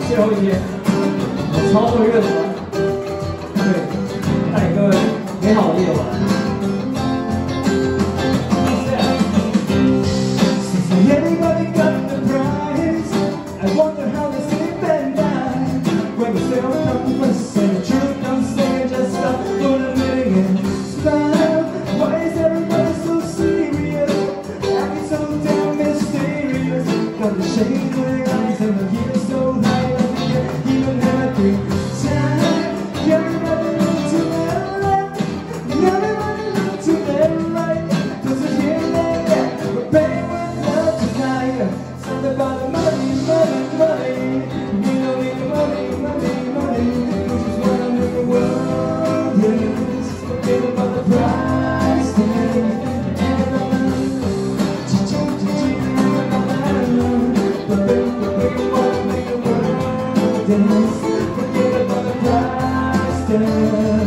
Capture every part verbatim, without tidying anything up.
最后一天，我超多乐团，对，带给各位美好的夜晚。 Anybody got the prize? I wonder how they sleep at night. When the sales come first and the truth comes second, just stop for a minute and smile. Why is everybody so serious? Acting so damn mysterious. Got the shades in their eyes and the heat is so high that they can't even have a drink. Time, everybody look to their left, everybody look to their right. Does it hear like that? We're paying with love tonight. Something about the money, money, money. We don't need the money, money, money. We just wanna make the world dance. Forget about the price tag. But baby, we wanna make the world dance. Forget about the price tag.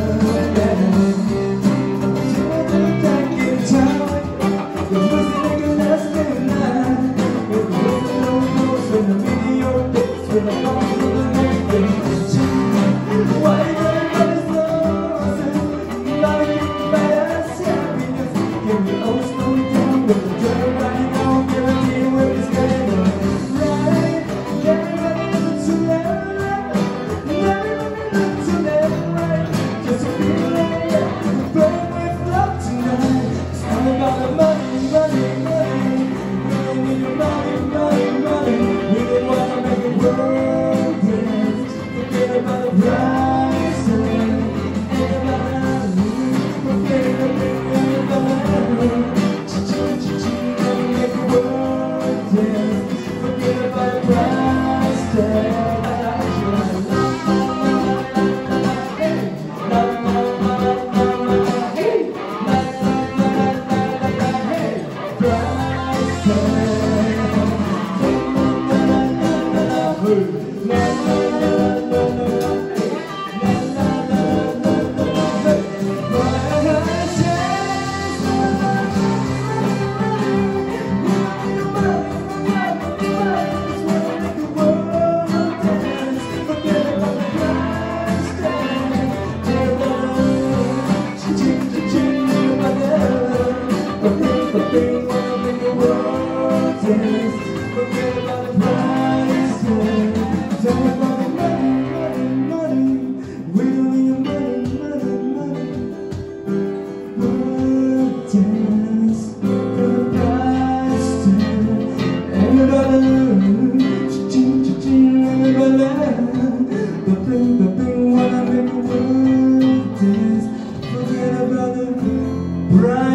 Right.